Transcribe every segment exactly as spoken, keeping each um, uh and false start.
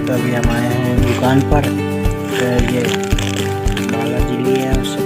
तो अभी हम आए हैं दुकान पर। तो ये बालाजी लिए है उसे।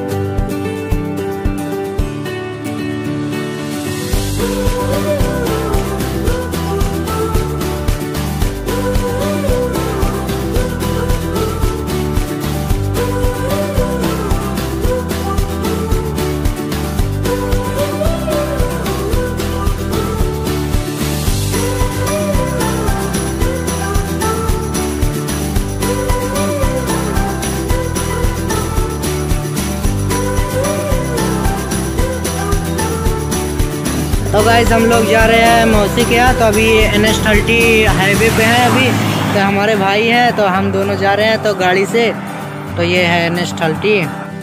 तो गाइस हम लोग जा रहे हैं मौसी के यहाँ। तो अभी एन एच थर्टी हाईवे पे हैं अभी। तो हमारे भाई हैं तो हम दोनों जा रहे हैं तो गाड़ी से। तो ये है एन एच थर्टी।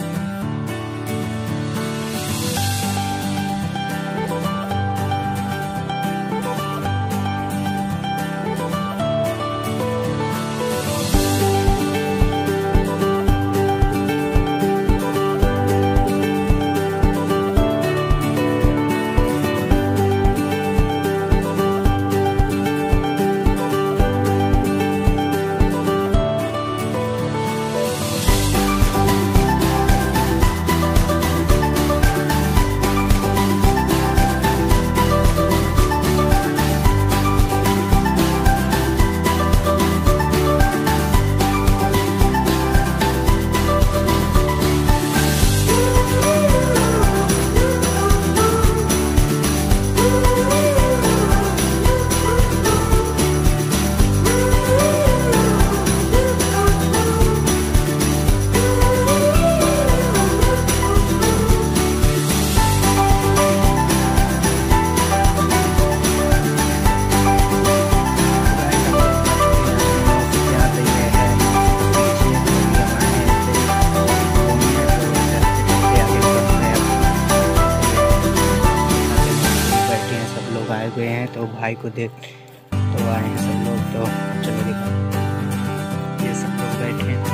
गए हैं तो भाई को देख तो आए हैं सब लोग। तो चलो देखो ये सब लोग बैठे हैं।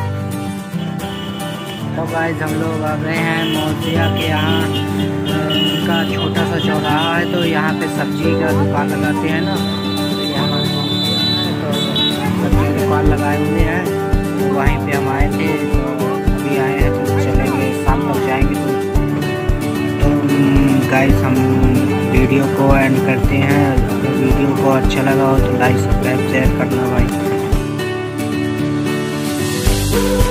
तो गाइस हम लोग आ गए हैं मौसिया के यहाँ। उनका छोटा सा चौराहा है तो यहाँ पे सब्जी का दुकान लगाते हैं ना। तो यहाँ तो सब्जी दुकान लगाए हुए हैं तो वहीं पे हम आए थे। तो अभी आए हैं तो चलेंगे शाम तक जाएंगे। तो गाइस हम वीडियो को एंड करते हैं। अगर वीडियो को अच्छा लगा हो तो लाइक सब्सक्राइब शेयर करना भाई।